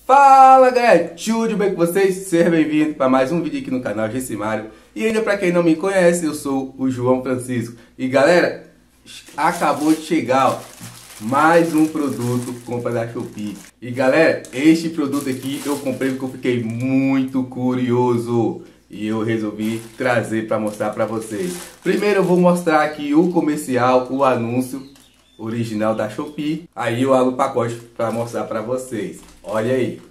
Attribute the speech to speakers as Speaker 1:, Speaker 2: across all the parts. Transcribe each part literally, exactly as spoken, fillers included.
Speaker 1: Fala galera, tudo bem com vocês? Seja bem-vindo para mais um vídeo aqui no canal Gessimário. E ainda para quem não me conhece, eu sou o João Francisco. E galera, acabou de chegar ó, mais um produto compra da Shopee. E galera, este produto aqui eu comprei porque eu fiquei muito curioso. E eu resolvi trazer para mostrar para vocês. Primeiro eu vou mostrar aqui o comercial, o anúncio original da Shopee. Aí eu abro o pacote para mostrar para vocês. Olha aí.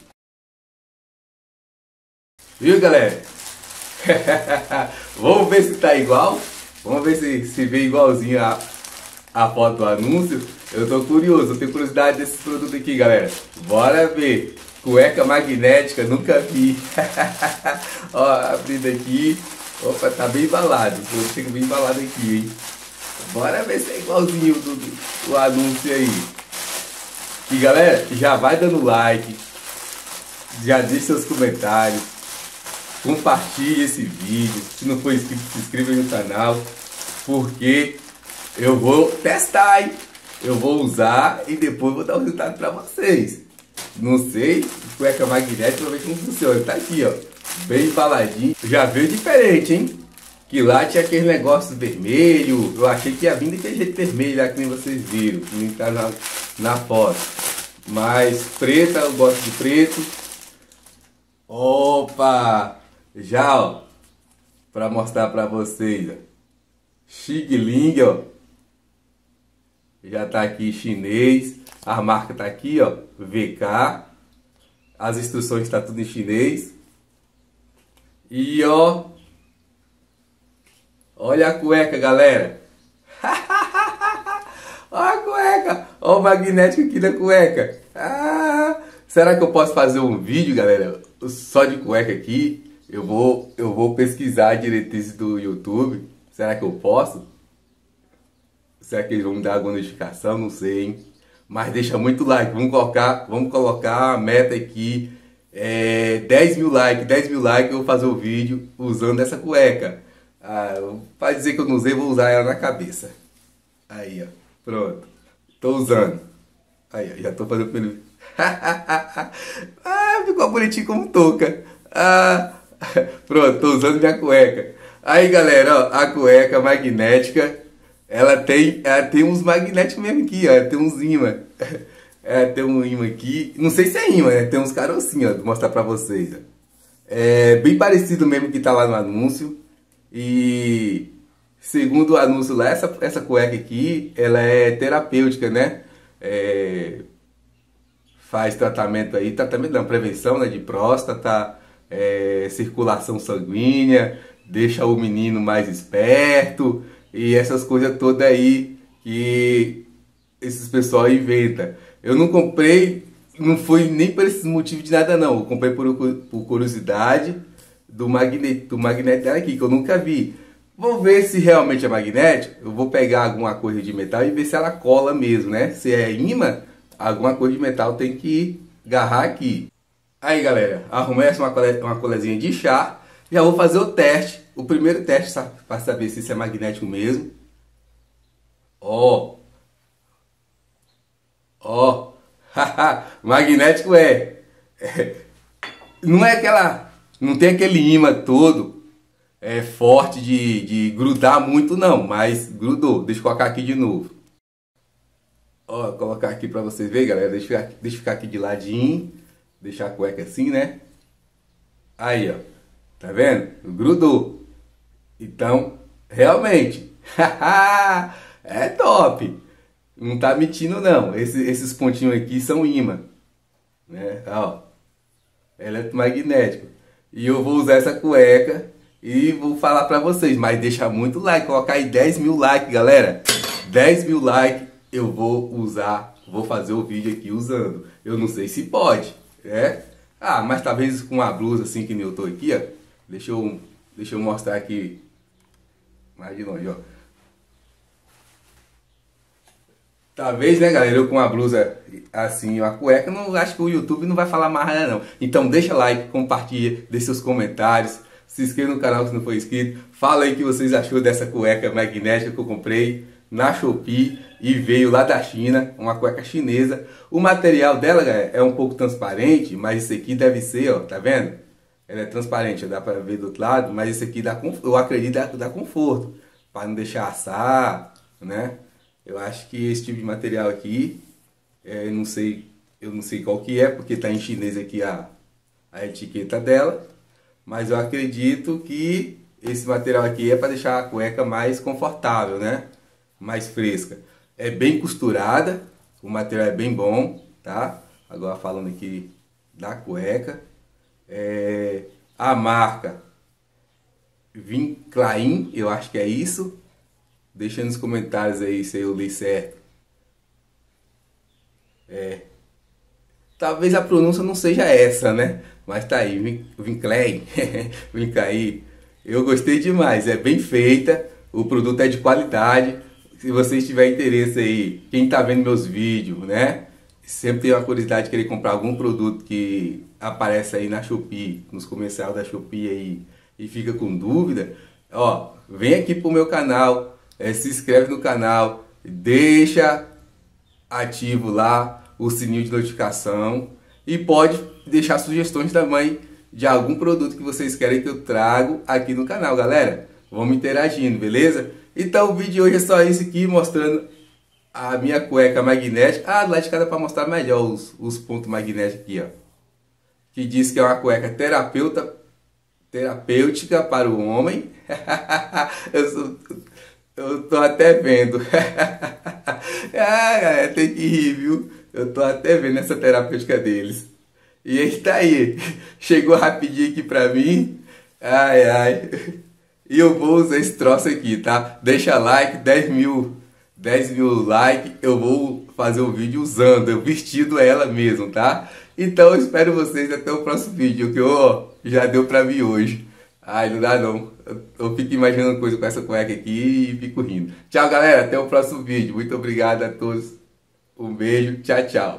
Speaker 1: Viu galera? Vamos ver se tá igual. Vamos ver se, se vê igualzinho a, a foto do anúncio. Eu tô curioso, eu tenho curiosidade desse produto aqui galera. Bora ver. Cueca magnética, nunca vi. Ó, abrindo aqui. Opa, tá bem embalado. Eu tenho bem embalado aqui, hein? Bora ver se é igualzinho do, do, do anúncio aí. E galera, já vai dando like. Já deixe seus comentários. Compartilhe esse vídeo. Se não for inscrito, se inscreva no canal. Porque eu vou testar, hein? Eu vou usar e depois vou dar o resultado pra vocês. Não sei, cueca magnética, pra ver como funciona. Tá aqui, ó. Bem embaladinho. Já veio diferente, hein? Que lá tinha aquele negócio vermelho. Eu achei que ia vir daquele jeito vermelho lá que nem vocês viram. Que nem tá na, na foto. Mas preta, eu gosto de preto. Opa! Já, ó. Pra mostrar pra vocês, ó. Xing Ling, ó. Já tá aqui chinês. A marca tá aqui, ó. V K. As instruções tá tudo em chinês. E, ó. Olha a cueca, galera. Olha a cueca. Olha o magnético aqui da cueca. Ah, será que eu posso fazer um vídeo, galera, só de cueca aqui? Eu vou, eu vou pesquisar a diretriz do YouTube. Será que eu posso? Será que eles vão me dar alguma notificação? Não sei, hein? Mas deixa muito like. Vamos colocar, vamos colocar a meta aqui. É, dez mil likes. dez mil likes eu vou fazer o vídeo usando essa cueca. Ah, para dizer que eu não usei, vou usar ela na cabeça. Aí, ó. Pronto. Tô usando. Aí, ó. Já tô fazendo pelo... ah, ficou bonitinho como touca. Ah, pronto, tô usando minha cueca. Aí, galera, ó. A cueca magnética. Ela tem, ela tem uns magnéticos mesmo aqui, ó. Ela tem uns imã. Ela tem um imã aqui. Não sei se é imã, né? Tem uns carocinhos, ó. Vou mostrar pra vocês, ó. É bem parecido mesmo que tá lá no anúncio. E segundo o anúncio lá, essa, essa cueca aqui, ela é terapêutica, né? É, faz tratamento aí, tratamento não, prevenção, né, de próstata, é, circulação sanguínea, deixa o menino mais esperto e essas coisas todas aí que esses pessoal inventam. Eu não comprei, não foi nem por esses motivos de nada não, eu comprei por, por curiosidade. Do magnético, do magnético aqui, que eu nunca vi. Vou ver se realmente é magnético. Eu vou pegar alguma coisa de metal e ver se ela cola mesmo, né? Se é imã, alguma coisa de metal tem que agarrar aqui. Aí, galera, arrumei essa uma, cole, uma colezinha de chá. Já vou fazer o teste. O primeiro teste para saber se isso é magnético mesmo. Ó. Ó. Magnético é. é. Não é aquela... Não tem aquele imã todo é, forte de, de grudar muito não, mas grudou. Deixa eu colocar aqui de novo. Ó, colocar aqui pra vocês verem, galera. Deixa eu, ficar, deixa eu ficar aqui de ladinho. Deixar a cueca assim, né? Aí, ó. Tá vendo? Grudou. Então, realmente. É top. Não tá mentindo não. Esse, esses pontinhos aqui são imã. Né? Ó. Eletromagnético. E eu vou usar essa cueca e vou falar pra vocês, mas deixa muito like, colocar aí dez mil likes, galera. dez mil likes eu vou usar, vou fazer o vídeo aqui usando. Eu não sei se pode, né? Ah, mas talvez com uma blusa assim que nem eu tô aqui, ó. Deixa eu, deixa eu mostrar aqui mais de longe, ó. Talvez, né, galera, eu com uma blusa assim, uma cueca, não acho que o YouTube não vai falar mais nada, não. Então deixa like, compartilha, deixe seus comentários, se inscreva no canal se não for inscrito. Fala aí o que vocês achou dessa cueca magnética que eu comprei. na Shopee e veio lá da China, uma cueca chinesa. O material dela, galera, é um pouco transparente, mas isso aqui deve ser, ó, tá vendo? Ela é transparente, dá pra ver do outro lado, mas isso aqui dá, eu acredito dá, dá conforto, para não deixar assar, né? Eu acho que esse tipo de material aqui, é, não sei, eu não sei qual que é, porque tá em chinês aqui a, a etiqueta dela, mas eu acredito que esse material aqui é para deixar a cueca mais confortável, né? Mais fresca. É bem costurada, o material é bem bom, tá? Agora falando aqui da cueca, é, a marca Vinclain, eu acho que é isso. Deixa nos comentários aí se eu li certo. É, talvez a pronúncia não seja essa, né? Mas tá aí, Vinclain, Vinclain. Eu gostei demais, é bem feita, o produto é de qualidade. Se vocês tiverem interesse aí, quem tá vendo meus vídeos, né? Sempre tem uma curiosidade de querer comprar algum produto que aparece aí na Shopee, nos comerciais da Shopee aí, e fica com dúvida, ó, vem aqui pro meu canal, é, se inscreve no canal, deixa ativo lá o sininho de notificação e pode deixar sugestões também de algum produto que vocês querem que eu trago aqui no canal, galera. Vamos interagindo, beleza? Então o vídeo de hoje é só isso aqui, mostrando a minha cueca magnética. Ah, do lado de cada para mostrar melhor os, os pontos magnéticos aqui, ó. Que diz que é uma cueca terapeuta, terapêutica para o homem. eu, sou, eu tô até vendo. Ah, galera, tem que rir, viu? Eu tô até vendo essa terapêutica deles. E aí tá aí. Chegou rapidinho aqui pra mim. Ai, ai. E eu vou usar esse troço aqui, tá? Deixa like, dez mil, dez mil likes. Eu vou fazer um vídeo usando, eu vestido ela mesmo, tá? Então eu espero vocês até o próximo vídeo, que ó, já deu pra mim hoje. Ai, não dá não. Eu, eu fico imaginando coisa com essa cueca aqui e fico rindo. Tchau, galera. Até o próximo vídeo. Muito obrigado a todos. Um beijo. Tchau, tchau.